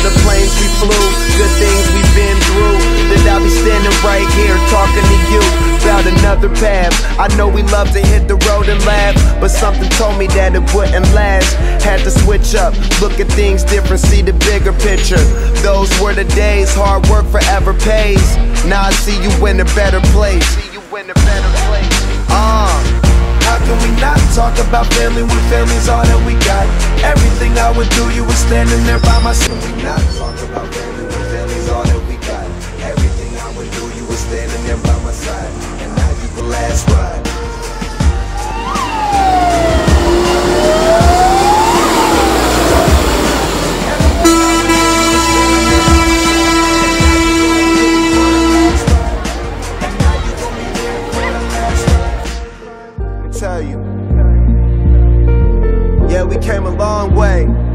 the planes we flew, good things we've been through, that I'll be standing right here talking to you about another path. I know we love to hit the road and laugh, but something told me that it wouldn't last. Had to switch up, look at things different, see the bigger picture. Those were the days, hard work forever pays. Now I see you in a better place. How can we not talk about family when family's all that we got? Everything I would do, you were standing there by my side. Can we not talk about family when family's all that we got? Everything I would do, you were standing there by my side. And now you the last ride. Tell you, yeah, we came a long way.